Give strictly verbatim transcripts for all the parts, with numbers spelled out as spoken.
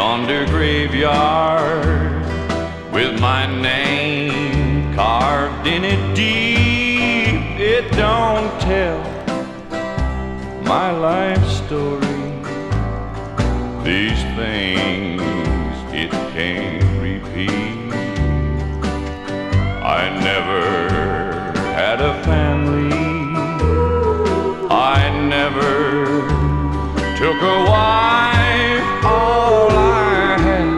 yonder graveyard with my name carved in it deep. It don't tell my life story. These things it can't repeat. I never had a family. I never took a wife. All I had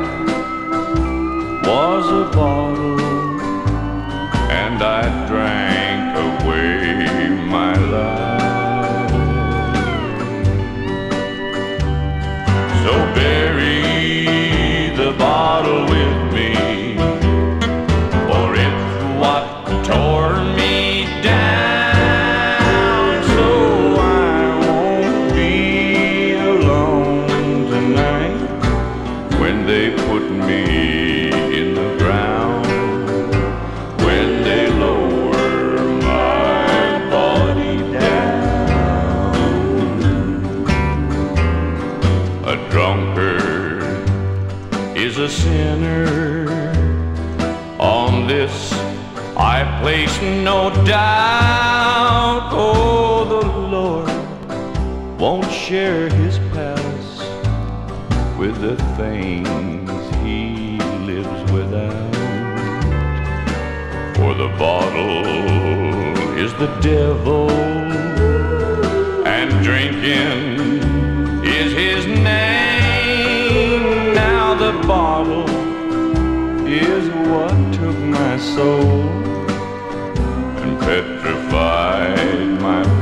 was a bottle, and I drank away my life. So bury the bottle with me, for it's what tore me down. So I won't be alone tonight when they put me in the ground, when they lower my body down. A drunkard is a sinner. On this I place no doubt. Oh, the Lord won't share his palace with the things he lives without. For the bottle is the devil, and drinking is his name. Now the bottle is what took my soul and petrified my